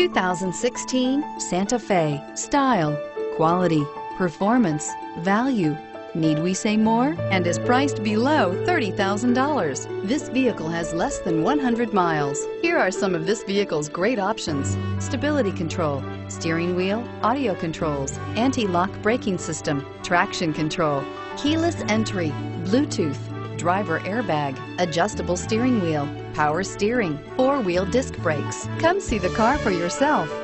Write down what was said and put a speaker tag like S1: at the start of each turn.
S1: 2016 Santa Fe. Style, quality, performance, value. Need we say more? And is priced below $30,000. This vehicle has less than 100 miles. Here are some of this vehicle's great options: stability control, steering wheel audio controls, anti-lock braking system, traction control, keyless entry, Bluetooth, driver airbag, adjustable steering wheel, power steering, four-wheel disc brakes. Come see the car for yourself.